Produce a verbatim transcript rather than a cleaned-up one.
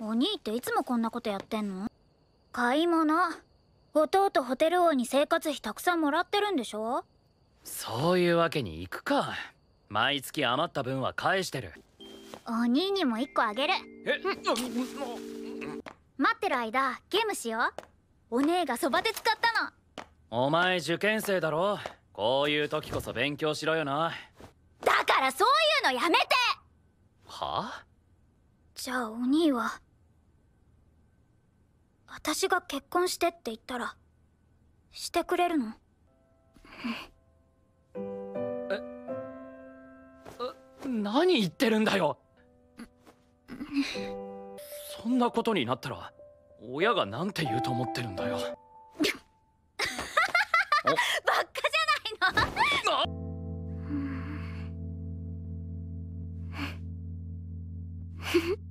お兄っていつもこんなことやってんの？買い物。弟ホテル王に生活費たくさんもらってるんでしょ？ そういうわけにいくか。毎月余った分は返してる。 お兄にもいっこあげる。 え、うん、 待ってる間ゲームしよう。お姉がそばで使ったの。 お前受験生だろ。こういう時こそ勉強しろよな。 だからそういうのやめて。 はあ？ じゃあお兄は私が結婚してって言ったらしてくれるの？ え、何言ってるんだよ。そんなことになったら親がなんて言うと思ってるんだよ。 バカじゃないの。ふふ